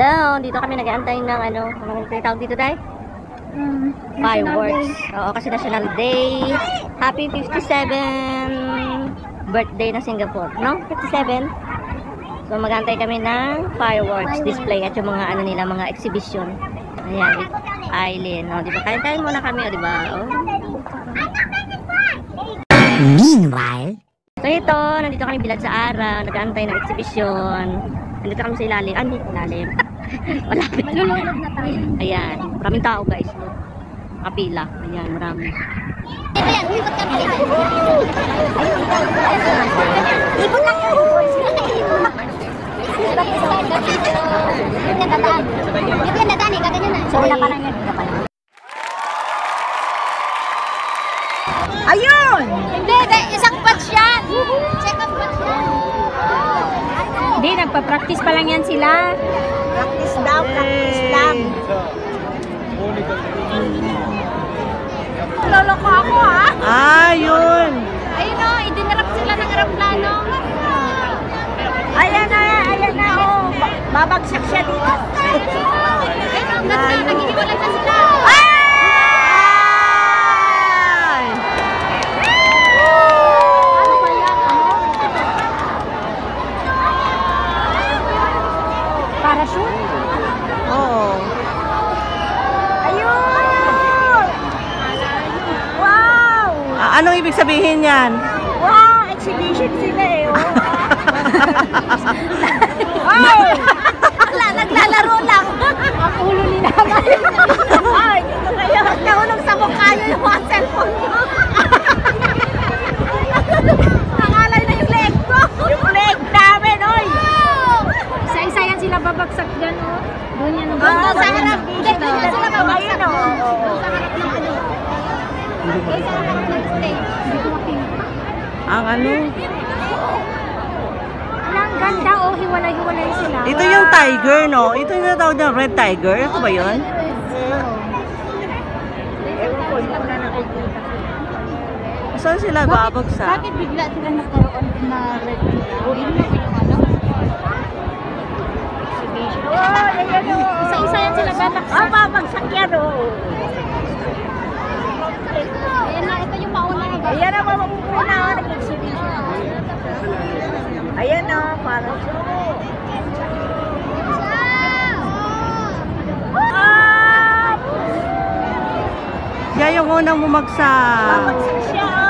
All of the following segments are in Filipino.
Hello, dito kami nag-aantay ng ano tawag dito tayo? Fireworks. Oo, kasi National Day. Happy 57 birthday ng Singapore, no? 57. So mag-aantay kami ng fireworks display at yung mga ano nila, mga exhibition. Ayan, Eileen, no? Di ba? Kain-kain muna kami, di ba? Oh. Meanwhile, so ito, nandito kami bilad sa araw, nag-aantay ng exhibition. Nandito kami sa ilalim. Ah, hindi, ilalim. Malapit. malulunod na tayo. Ayan, maraming tao guys. Kapila. Ayan, marami. Ayan, ikot ka pala. Ikot lang yun. Ito yung dataan. Ito yung dataan eh, kaganyan na. So, wala pa lang yan. Ayun! Hindi, isang batch yan. Second batch yan. Hindi, nagpa-practice pa lang yan sila. Practice daw, practice lang. Loloko ako ha? Ah, yun! Ayun o, idinarap sila ng aeroplano. Ayan na o. Babagsak siya dito. Ayun o, ganda, naghihiwalan na sila. Parachute? Oo. Ayun! Wow! Anong ibig sabihin yan? Wow! Exhibition sila eh. Wow! Wala, naglalaro lang. Ang ulo ni naman. Ay, dito kayo. Nahulog sa mukha nyo yung mga cellphone nyo. Nangalay na yung leg ko. Yung leg namin, oy! Isa-isa yan sila babagsak dyan, oh. Doon yan. Doon sa harap. Doon sila babagsak. Doon sa harap ng ano. Doon sa harap ng stage. Hindi ko makita. Ang ano? Ang ganda, oh. Hiwalay-hiwalay sila. Ito yung tiger, no? Ito yung natawag na red tiger. Ito ba yun? Saan sila babagsak? Bakit bigla sila nagkaroon na red tiger? Yung ano? Oh, ayan o. Isa-isa yan sila babagsak. Ah, babagsak yan o. Ayan na, ito yung mauna. Ayan na, mamamuna o. Nag-exhibition. Ayan o, parang Siya yung unang bumagsak. babagsak siya o.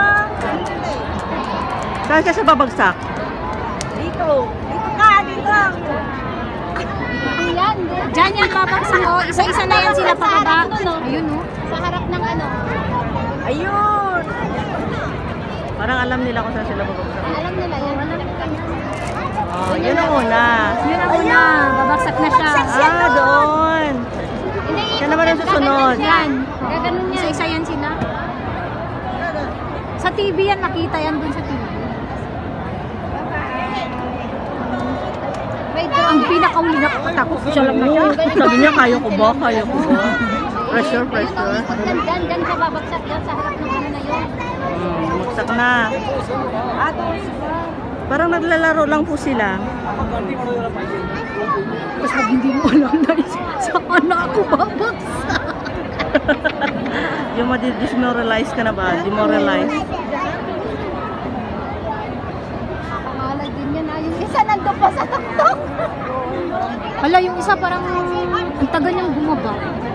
Saan siya babagsak? Dito. Dito ka, dito. Ayan. Diyan yan babagsak o. Isa-isa na yan sila pababa. Ayun o. Sa harap ng ano. Ayun. Parang alam nila kung saan sila babagsak. Alam nila yan. Oh, yun ang una. Yun ang una. Babagsak na siya. Ah, doon. Siya naman ang susunod. Yan. Gaganon yan. Isa-isa yan sila. Sa TV yan. Makita yan dun sa TV. Ang pinakauli na takot siya lang na siya. Sabi niya, kaya ko ba? Kaya ko ba? Pressure, pressure. Diyan siya babagsak yan sa harap ng ano na yun. Bumagsak na. Parang naglalaro lang po sila. Tapos pag hindi mo alam na saan na ako babagsak. Yung ma-demoralize ka na ba? Demoralize. Nakakalay din yan ha. Yung isa nandun pa sa tuktok. Wala, yung isa parang ang tagal niyang bumaba.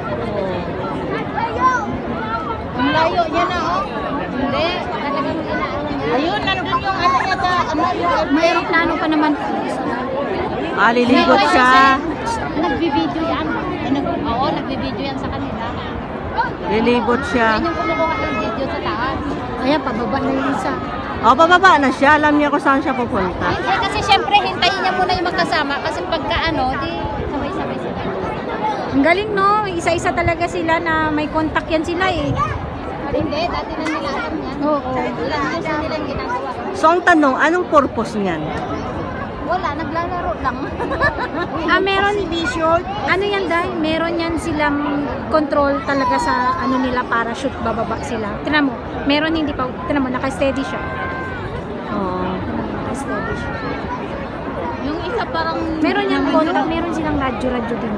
Ang layo niya na oh. Hindi, talagang inaano niya. Ayun, nandun yung ano niya ta. May aeroplano pa naman. Liligot siya. Nagbibideo yan. Oo, nagbibideo yan sa kanila. Lilibot siya. Yan yung kumukuha ng video sa taas. Ayan, pababa na yung isa. O, bababa na siya. Alam niya kung saan siya pupunta. Hindi, kasi syempre hintayin niya muna yung magkasama. Kasi pagka ano, di sabay-sabay sila. Ang galing no, isa-isa talaga sila na may contact yan sila eh. Hindi, dati na nila alam yan. Oo. Ilang years na nila yung ginagawa. So, ang tanong, anong purpose niyan? Wala, naglalaro lang. Meron vision. Ano yan dahil? Meron yan silang control talaga sa ano nila, parachute, bababa sila. Tignan mo, meron hindi pa, tignan mo, naka-steady siya. Oo. Naka-steady siya. Yung isa parang... Meron yung contact, meron silang radyo din.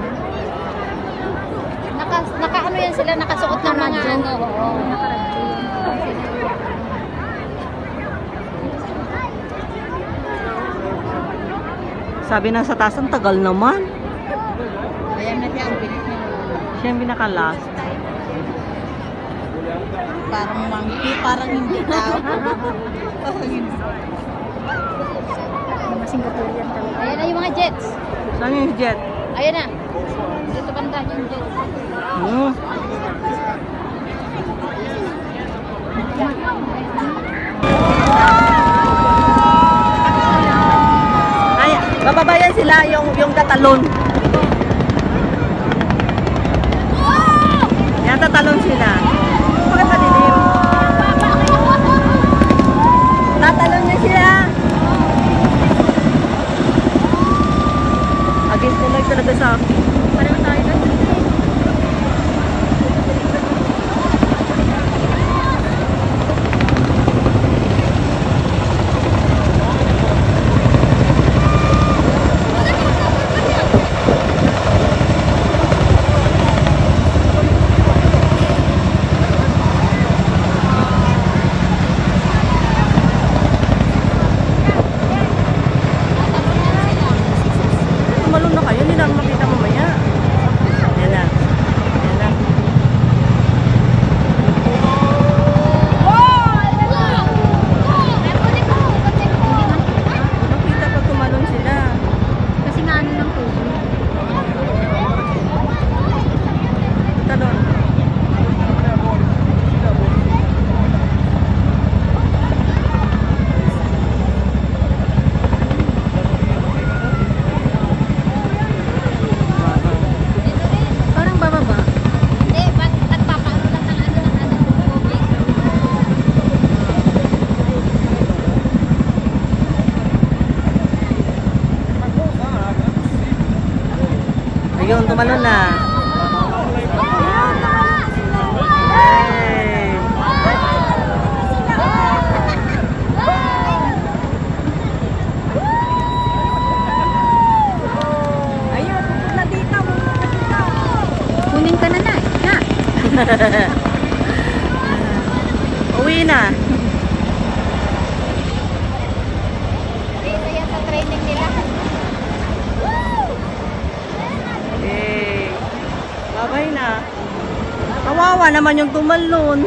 Naka ano yan sila, nakasuot ng mga ano. Oo, nakaradyo yan. Sabi na sa taas, ang tagal naman. Ayan na siya, ang bilis niya. Siya yung pinaka-last. Parang monkey, parang hindi tao. Mga Singaporean talaga. Ayan na yung mga jets. Saan yung jet? Ayan na. Dito banda yung jets. Ay, bababayan sila yung tatalon. Yan, tatalon sila. Bakit madilim? Tatalon niya sila. Against the light talaga sa akin. Pareho tayo na. Tumalon na kayo, hindi namin makita mamaya. Yan na. Yan na. Nakita pag tumalon sila. Kasi nga ano lang po. Talon. Parang bababa. Hindi, ba't papaano lang ng ano tubig? Ayun, tumalon na. Hey! Ayun, pupunta dito. Kunin ka na na. Na. Uwi na. Isa yan sa training nila. Hey! Babay na. Kawawa naman yung tumalon.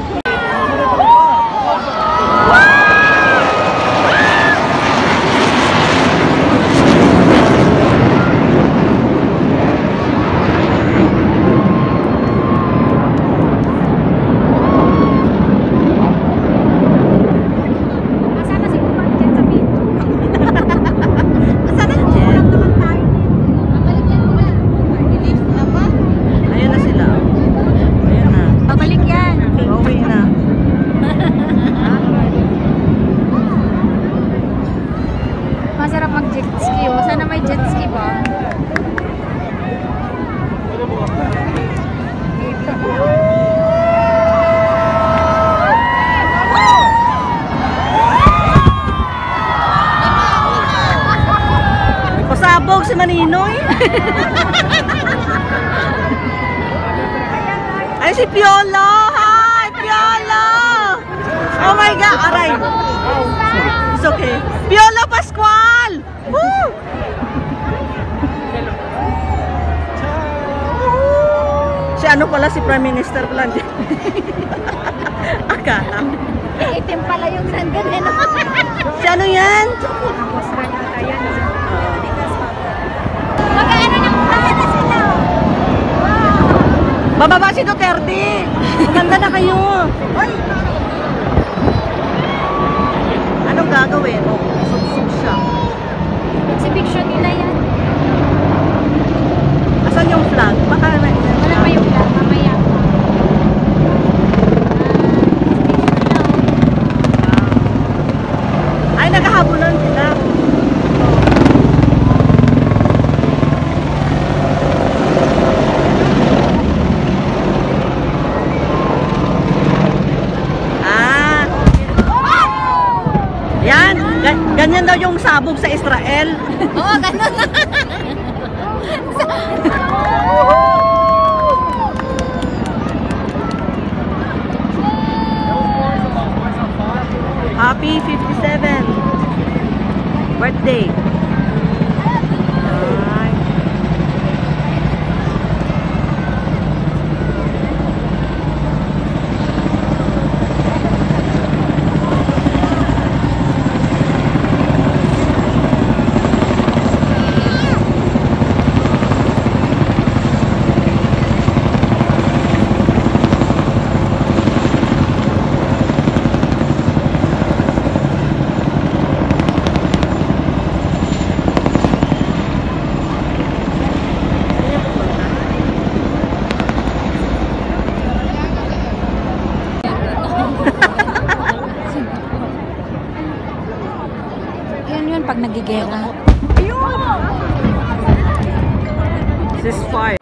Masana si Kuman dyan sa video. Saan ang jet? Naman tayo. Babalik yan sila. Release na ba? Ayun na sila. Ayun na. Babalik yan. Uwi na. Masarap mag jet ski. Oh. Sana may jet ski ba? Pasabog si Maninoy. Ay, si Piolo! Hi, Piolo! Oh my God! Aray! It's okay. Piolo Pascual! Woo! Si ano pala, si Prime Minister pala. Akala. Itim pala yung sandal eh. Si ano yan? Tapos rin ata yan. Mag-ano ng playa na sila. Bababa si Duterte! Maganda na kayo! Anong gagawin? Suksok siya. Exhibition nila yan. Asan yung flag? Baka na Wala pa yung plan. Mamaya. Ay, naghahabulan sila. Yan, ganyan daw yung sabog sa Israel. Oo, ganun. Happy 57th birthday. Ay. Yan yun, pag nagigera. Ceasefire.